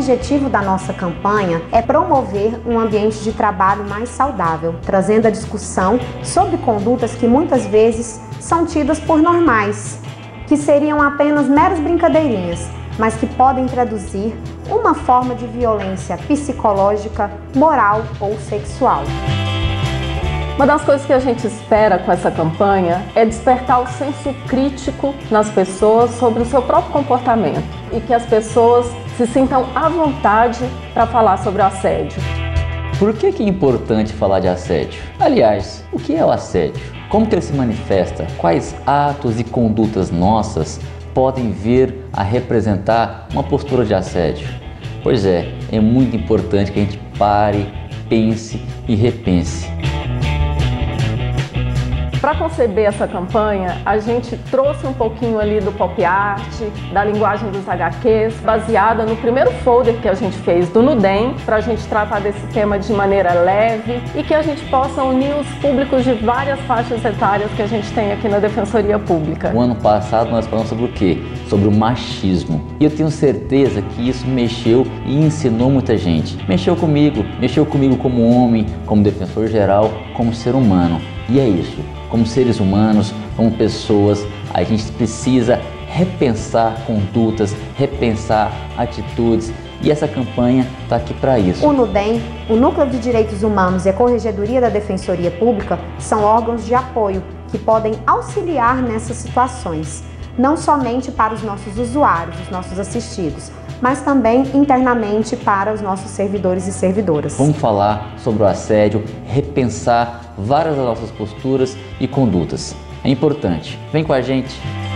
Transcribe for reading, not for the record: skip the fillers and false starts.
objetivo da nossa campanha é promover um ambiente de trabalho mais saudável, trazendo a discussão sobre condutas que muitas vezes são tidas por normais, que seriam apenas meras brincadeirinhas, mas que podem traduzir uma forma de violência psicológica, moral ou sexual. Uma das coisas que a gente espera com essa campanha é despertar o senso crítico nas pessoas sobre o seu próprio comportamento e que as pessoas se sintam à vontade para falar sobre o assédio. Por que é importante falar de assédio? Aliás, o que é o assédio? Como que ele se manifesta? Quais atos e condutas nossas podem vir a representar uma postura de assédio? Pois é muito importante que a gente pare, pense e repense. Para conceber essa campanha, a gente trouxe um pouquinho ali do pop art, da linguagem dos HQs, baseada no primeiro folder que a gente fez do Nudem, para a gente tratar desse tema de maneira leve e que a gente possa unir os públicos de várias faixas etárias que a gente tem aqui na Defensoria Pública. O ano passado nós falamos sobre o quê? Sobre o machismo. E eu tenho certeza que isso mexeu e ensinou muita gente. Mexeu comigo como homem, como defensor geral, como ser humano. E é isso. Como seres humanos, como pessoas, a gente precisa repensar condutas, repensar atitudes e essa campanha está aqui para isso. O Nudem, o Núcleo de Direitos Humanos e a Corregedoria da Defensoria Pública são órgãos de apoio que podem auxiliar nessas situações, não somente para os nossos usuários, os nossos assistidos, mas também internamente para os nossos servidores e servidoras. Vamos falar sobre o assédio, repensar várias das nossas posturas e condutas. É importante. Vem com a gente!